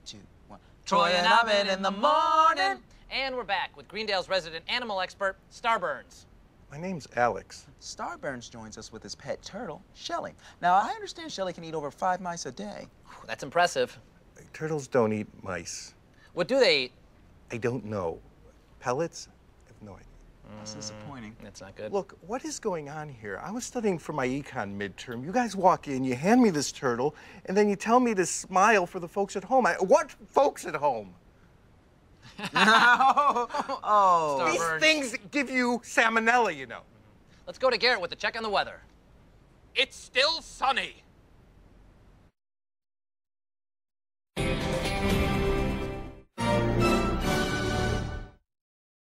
2, 1. Troy and Abed in the morning. And we're back with Greendale's resident animal expert, Starburns. My name's Alex. Starburns joins us with his pet turtle, Shelly. Now, I understand Shelly can eat over 5 mice a day. That's impressive. Turtles don't eat mice. What do they eat? I don't know. Pellets? I have no idea. That's disappointing. That's not good. Look, what is going on here? I was studying for my econ midterm. You guys walk in, you hand me this turtle, and then you tell me to smile for the folks at home. What folks at home? Oh. These things give you salmonella, you know. Let's go to Garrett with the check on the weather. It's still sunny.